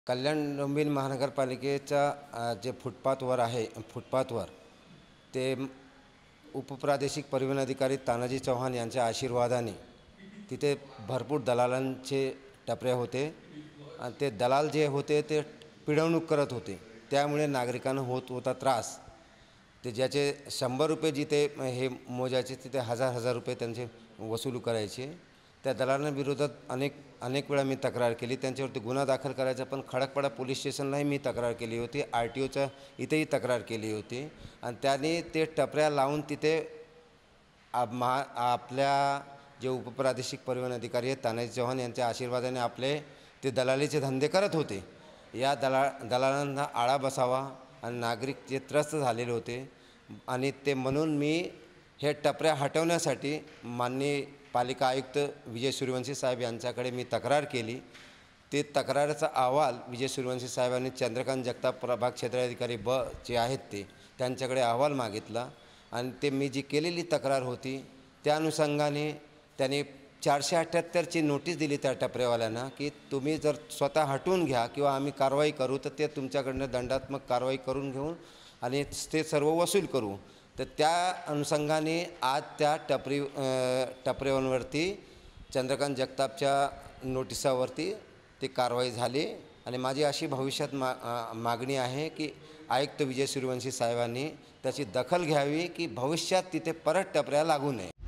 कल्याण डोंबिवली महानगरपालिकेचा जे फुटपाथवर आहे, फुटपाथवर ते उपप्रादेशिक परिवहन अधिकारी तानाजी चव्हाण यांच्या आशीर्वादाने तिथे भरपूर दलालांचे टपरे होते आणि ते दलाल जे होते ते पिळवणूक करत होते। त्यामुळे नागरिकांना होत होता त्रास। ते ज्याचे 100 रुपये जिथे हे मोजायचे तिथे हजार रुपये त्यांचे वसूल करायचे। त्या दलालांविरोधात अनेक वेळा मी तक्रार केली, त्यांच्यावरती गुन्हा दाखल करायचा, पण खडकपाडा पोलीस स्टेशनलाही मी तक्रार केली होती, RTOच्या इथेही तक्रार केली होती आणि त्यांनी ते टपऱ्या लावून तिथे आपल्या जे उपप्रादेशिक परिवहन अधिकारी आहेत तानाजी चव्हाण यांच्या आशीर्वादाने आपले ते दलालीचे धंदे करत होते। या दलालांना आळा बसावा आणि नागरिक जे त्रस्त झालेले होते आणि ते म्हणून मी हे टपऱ्या हटवण्यासाठी माननीय पालिका आयुक्त विजय सूर्यवंशी साहेब यांच्याकडे मी तक्रार केली। ते तक्रारीचा अहवाल विजय सूर्यवंशी साहेबांनी चंद्रकांत जगताप प्रभाग क्षेत्राधिकारी ब जे आहेत ते त्यांच्याकडे अहवाल मागितला आणि ते मी जी केलेली तक्रार होती त्या अनुषंगाने त्यांनी 478ची नोटीस दिली त्या टपरेवाल्यांना की तुम्ही जर स्वतः हटवून घ्या किंवा आम्ही कारवाई करू तर ते तुमच्याकडनं दंडात्मक कारवाई करून घेऊन आणि ते सर्व वसूल करू। तर त्या अनुषंगाने आज त्या टपरेवाल्यांवरती चंद्रकांत जगतापच्या नोटिसावरती ती कारवाई झाली आणि माझी अशी भविष्यात मागणी आहे की आयुक्त विजय सूर्यवंशी साहेबांनी त्याची दखल घ्यावी की भविष्यात तिथे परत टपऱ्या लागू नये।